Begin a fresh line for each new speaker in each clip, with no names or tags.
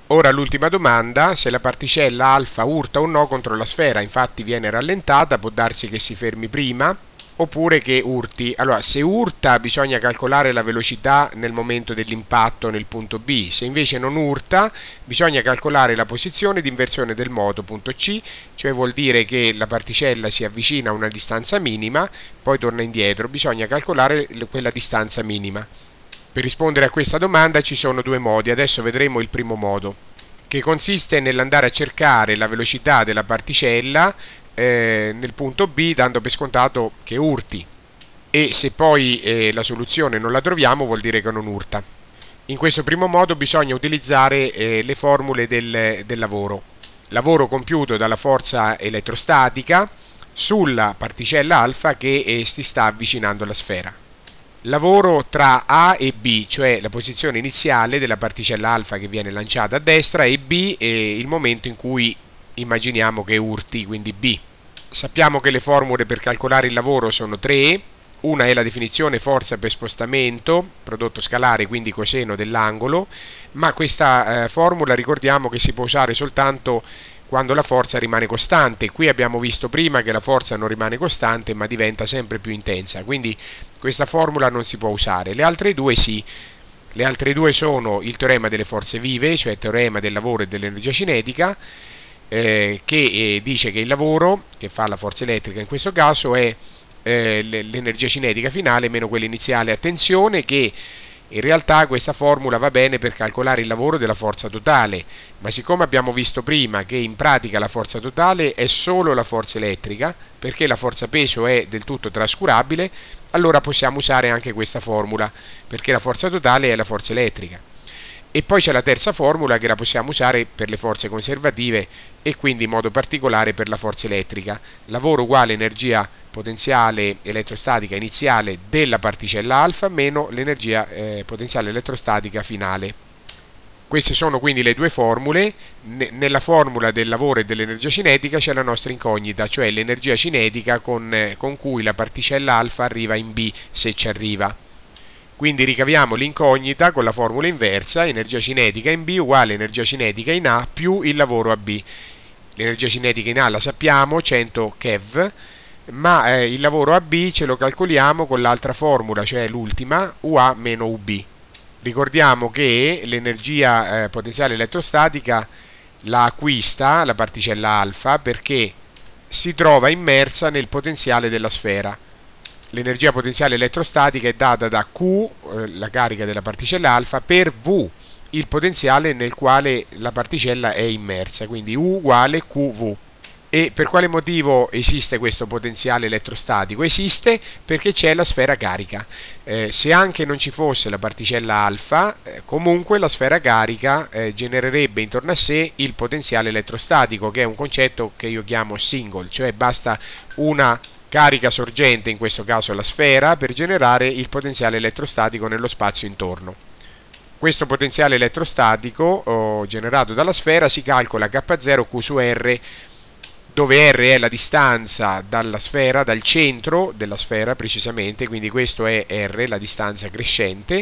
Ora l'ultima domanda, se la particella alfa urta o no contro la sfera, infatti viene rallentata, può darsi che si fermi prima oppure che urti. Allora, se urta bisogna calcolare la velocità nel momento dell'impatto nel punto B, se invece non urta bisogna calcolare la posizione di inversione del moto, punto C, cioè vuol dire che la particella si avvicina a una distanza minima, poi torna indietro, bisogna calcolare quella distanza minima. Per rispondere a questa domanda ci sono due modi, adesso vedremo il primo modo, che consiste nell'andare a cercare la velocità della particella nel punto B dando per scontato che urti, e se poi la soluzione non la troviamo vuol dire che non urta. In questo primo modo bisogna utilizzare le formule del lavoro. Lavoro compiuto dalla forza elettrostatica sulla particella alfa che si sta avvicinando alla sfera. Lavoro tra A e B, cioè la posizione iniziale della particella alfa che viene lanciata a destra, e B è il momento in cui immaginiamo che urti, quindi B. Sappiamo che le formule per calcolare il lavoro sono tre. Una è la definizione forza per spostamento, prodotto scalare, quindi coseno dell'angolo, ma questa formula ricordiamo che si può usare soltanto quando la forza rimane costante. Qui abbiamo visto prima che la forza non rimane costante ma diventa sempre più intensa, quindi questa formula non si può usare. Le altre due sì. Le altre due sono il teorema delle forze vive, cioè il teorema del lavoro e dell'energia cinetica, che dice che il lavoro, che fa la forza elettrica in questo caso, è l'energia cinetica finale meno quella iniziale. Attenzione che in realtà questa formula va bene per calcolare il lavoro della forza totale, ma siccome abbiamo visto prima che in pratica la forza totale è solo la forza elettrica, perché la forza peso è del tutto trascurabile, allora possiamo usare anche questa formula, perché la forza totale è la forza elettrica. E poi c'è la terza formula che la possiamo usare per le forze conservative e quindi in modo particolare per la forza elettrica. Lavoro uguale energia potenziale elettrostatica iniziale della particella alfa meno l'energia potenziale elettrostatica finale. Queste sono quindi le due formule. Nella formula del lavoro e dell'energia cinetica c'è la nostra incognita, cioè l'energia cinetica con cui la particella alfa arriva in B, se ci arriva. Quindi ricaviamo l'incognita con la formula inversa, energia cinetica in B uguale energia cinetica in A più il lavoro a B. L'energia cinetica in A la sappiamo, 100 keV, ma il lavoro a B ce lo calcoliamo con l'altra formula, cioè l'ultima, UA meno UB. Ricordiamo che l'energia potenziale elettrostatica la acquista la particella alfa perché si trova immersa nel potenziale della sfera. L'energia potenziale elettrostatica è data da Q, la carica della particella alfa, per V, il potenziale nel quale la particella è immersa, quindi U uguale QV. E per quale motivo esiste questo potenziale elettrostatico? Esiste perché c'è la sfera carica. Se anche non ci fosse la particella alfa, comunque la sfera carica genererebbe intorno a sé il potenziale elettrostatico, che è un concetto che io chiamo single, cioè basta una carica sorgente, in questo caso la sfera, per generare il potenziale elettrostatico nello spazio intorno. Questo potenziale elettrostatico generato dalla sfera si calcola K0 Q su R, dove R è la distanza dalla sfera, dal centro della sfera precisamente, quindi questo è R, la distanza crescente,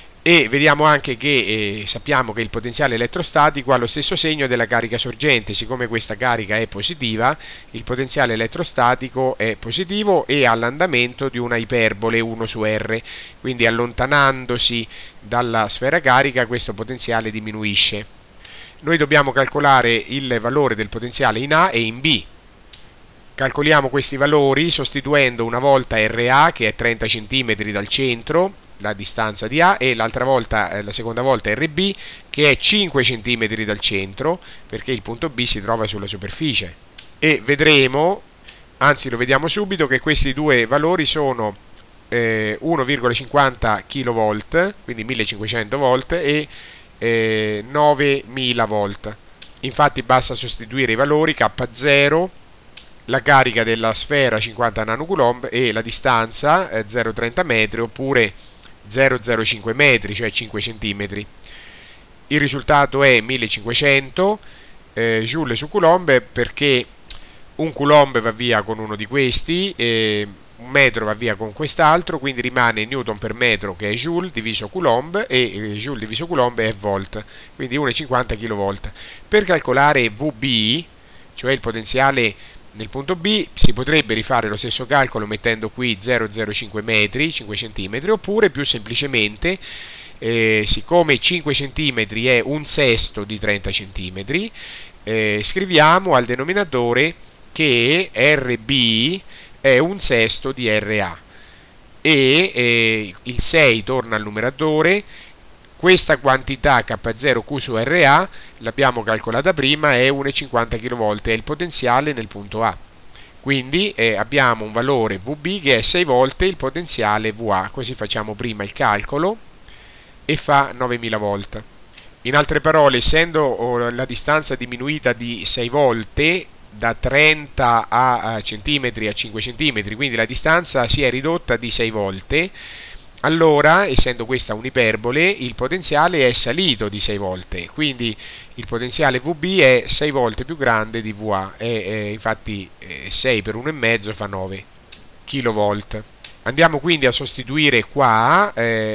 e vediamo anche che sappiamo che il potenziale elettrostatico ha lo stesso segno della carica sorgente. Siccome questa carica è positiva, il potenziale elettrostatico è positivo e ha l'andamento di una iperbole 1 su R, quindi allontanandosi dalla sfera carica questo potenziale diminuisce. Noi dobbiamo calcolare il valore del potenziale in A e in B. Calcoliamo questi valori sostituendo una volta RA, che è 30 cm dal centro, la distanza di A, e l'altra volta, la seconda volta RB, che è 5 cm dal centro, perché il punto B si trova sulla superficie. E vedremo, anzi lo vediamo subito, che questi due valori sono 1,50 kV, quindi 1500 volt, e 9000 volt. Infatti basta sostituire i valori K0, la carica della sfera 50 nanocoulomb e la distanza 0,30 metri oppure 0,05 metri, cioè 5 cm. Il risultato è 1500 joule su coulomb, perché un coulomb va via con uno di questi, un metro va via con quest'altro, quindi rimane newton per metro che è joule diviso coulomb, e joule diviso coulomb è volt, quindi 1,50 kV. Per calcolare VB, cioè il potenziale nel punto B, si potrebbe rifare lo stesso calcolo mettendo qui 0,05 metri, 5 cm, oppure più semplicemente, siccome 5 cm è un sesto di 30 cm, scriviamo al denominatore che RB è un sesto di RA, e il 6 torna al numeratore. Questa quantità K0Q su RA l'abbiamo calcolata prima, è 1,50 kV, è il potenziale nel punto A. Quindi abbiamo un valore VB che è 6 volte il potenziale VA, così facciamo prima il calcolo e fa 9000 volt. In altre parole, essendo la distanza diminuita di 6 volte, da 30 a centimetri a 5 cm, quindi la distanza si è ridotta di 6 volte, allora, essendo questa un'iperbole, il potenziale è salito di 6 volte, quindi il potenziale VB è 6 volte più grande di VA, infatti 6 per 1,5 fa 9 kV. Andiamo quindi a sostituire qua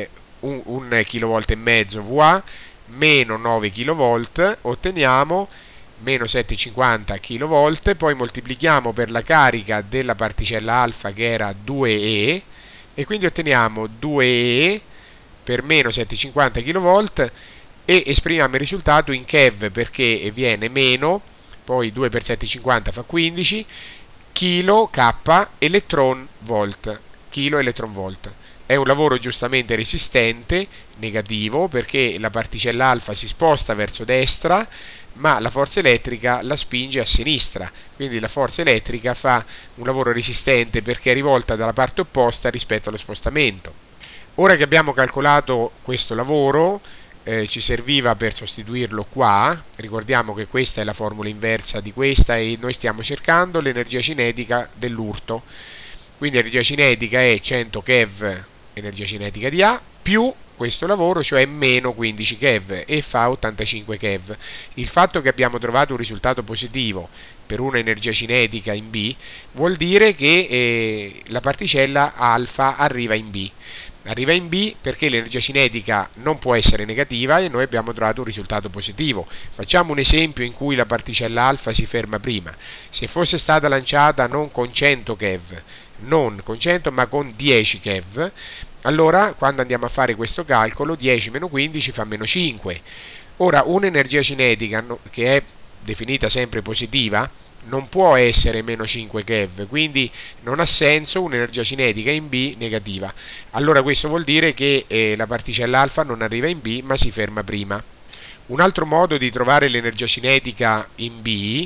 1,5 kV VA meno 9 kV, otteniamo meno 7,50 kV, poi moltiplichiamo per la carica della particella alfa che era 2E, e quindi otteniamo 2E per meno 7,50 kV, e esprimiamo il risultato in keV perché viene meno, poi 2 per 7,50 fa 15, kilo K electron volt, kilo electron volt. È un lavoro giustamente resistente, negativo, perché la particella alfa si sposta verso destra, ma la forza elettrica la spinge a sinistra, quindi la forza elettrica fa un lavoro resistente perché è rivolta dalla parte opposta rispetto allo spostamento. Ora che abbiamo calcolato questo lavoro, ci serviva per sostituirlo qua. Ricordiamo che questa è la formula inversa di questa e noi stiamo cercando l'energia cinetica dell'urto. Quindi l'energia cinetica è 100 keV energia cinetica di A più questo lavoro, cioè meno 15 keV, e fa 85 keV. Il fatto che abbiamo trovato un risultato positivo per una energia cinetica in B vuol dire che la particella alfa arriva in B. Arriva in B perché l'energia cinetica non può essere negativa e noi abbiamo trovato un risultato positivo. Facciamo un esempio in cui la particella alfa si ferma prima. Se fosse stata lanciata non con 100 keV, non con 100 ma con 10 keV, allora quando andiamo a fare questo calcolo 10 meno 15 fa meno 5. Ora un'energia cinetica che è definita sempre positiva non può essere meno 5 keV, quindi non ha senso un'energia cinetica in B negativa. Allora questo vuol dire che la particella alfa non arriva in B ma si ferma prima. Un altro modo di trovare l'energia cinetica in B,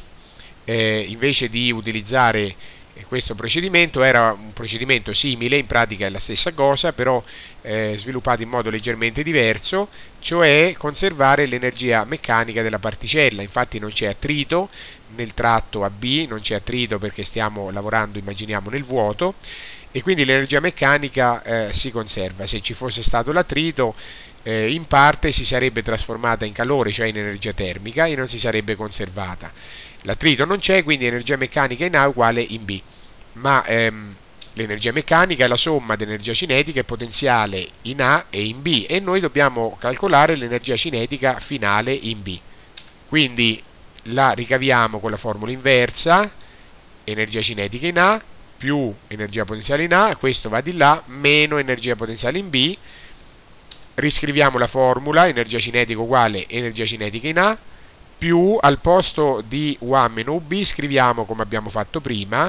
invece di utilizzare questo procedimento, era un procedimento simile, in pratica è la stessa cosa, però sviluppato in modo leggermente diverso, cioè conservare l'energia meccanica della particella. Infatti non c'è attrito nel tratto AB, non c'è attrito perché stiamo lavorando, immaginiamo, nel vuoto, e quindi l'energia meccanica si conserva. Se ci fosse stato l'attrito, in parte si sarebbe trasformata in calore, cioè in energia termica, e non si sarebbe conservata. L'attrito non c'è, quindi energia meccanica in A uguale in B, ma l'energia meccanica è la somma dell'energia cinetica e potenziale in A e in B, e noi dobbiamo calcolare l'energia cinetica finale in B. Quindi la ricaviamo con la formula inversa: energia cinetica in A più energia potenziale in A, questo va di là, meno energia potenziale in B. Riscriviamo la formula: energia cinetica uguale energia cinetica in A, più al posto di UA meno UB scriviamo, come abbiamo fatto prima,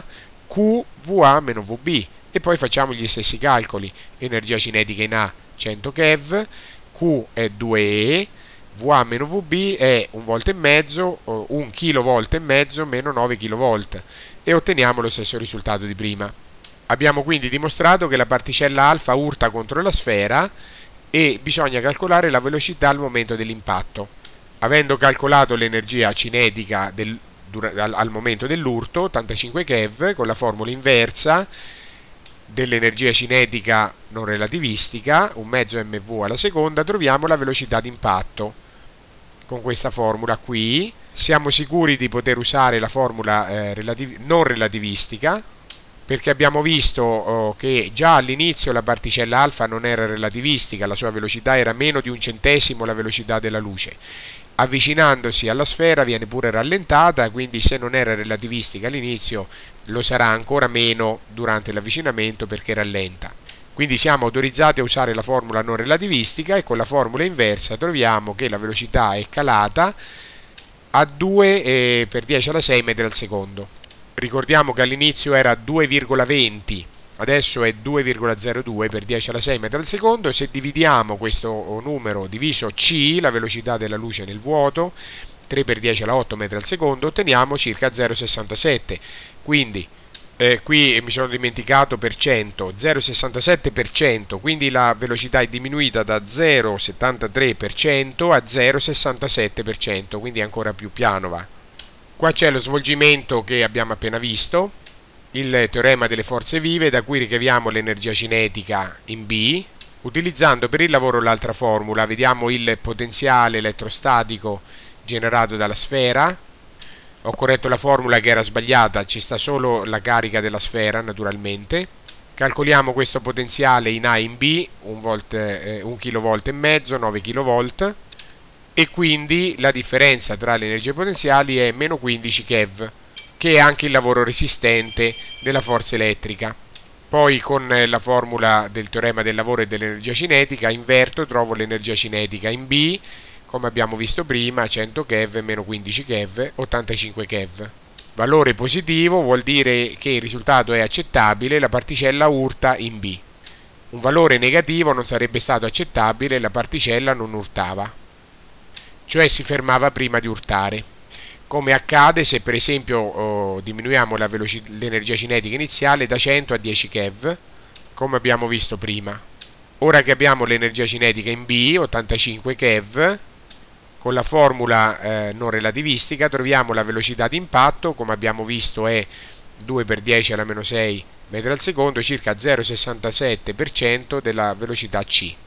QVA meno VB, e poi facciamo gli stessi calcoli. Energia cinetica in A 100 keV, Q è 2E, VA meno VB è 1 volt e mezzo, 1 kV e mezzo meno 9 kV, e otteniamo lo stesso risultato di prima. Abbiamo quindi dimostrato che la particella alfa urta contro la sfera e bisogna calcolare la velocità al momento dell'impatto. Avendo calcolato l'energia cinetica al momento dell'urto, 85 keV, con la formula inversa dell'energia cinetica non relativistica, un mezzo mv alla seconda, troviamo la velocità d'impatto. Con questa formula qui siamo sicuri di poter usare la formula non relativistica, perché abbiamo visto che già all'inizio la particella alfa non era relativistica, la sua velocità era meno di 1/100 la velocità della luce. Avvicinandosi alla sfera viene pure rallentata, quindi se non era relativistica all'inizio lo sarà ancora meno durante l'avvicinamento perché rallenta. Quindi siamo autorizzati a usare la formula non relativistica, e con la formula inversa troviamo che la velocità è calata a 2 per 10 alla 6 metri al secondo. Ricordiamo che all'inizio era 2,20, adesso è 2,02 per 10 alla 6 metri al secondo. Se dividiamo questo numero diviso c, la velocità della luce nel vuoto, 3 per 10 alla 8 metri al secondo, otteniamo circa 0,67. Quindi qui mi sono dimenticato per cento, 0,67%, quindi la velocità è diminuita da 0,73% a 0,67%, quindi ancora più piano va. Qua c'è lo svolgimento che abbiamo appena visto, il teorema delle forze vive, da cui ricaviamo l'energia cinetica in B, utilizzando per il lavoro l'altra formula. Vediamo il potenziale elettrostatico generato dalla sfera. Ho corretto la formula che era sbagliata, ci sta solo la carica della sfera naturalmente. Calcoliamo questo potenziale in A e in B, 1 kV e mezzo, 9 kV, e quindi la differenza tra le energie potenziali è meno 15 keV, che è anche il lavoro resistente della forza elettrica. Poi con la formula del teorema del lavoro e dell'energia cinetica inverto, trovo l'energia cinetica in B, come abbiamo visto prima, 100 keV meno 15 keV, 85 keV. Valore positivo vuol dire che il risultato è accettabile, la particella urta in B. Un valore negativo non sarebbe stato accettabile, la particella non urtava, cioè si fermava prima di urtare. Come accade se per esempio diminuiamo l'energia cinetica iniziale da 100 a 10 keV, come abbiamo visto prima. Ora che abbiamo l'energia cinetica in B, 85 keV, con la formula non relativistica troviamo la velocità di impatto, come abbiamo visto è 2 per 10 alla meno 6 metri al secondo, circa 0,67% della velocità c.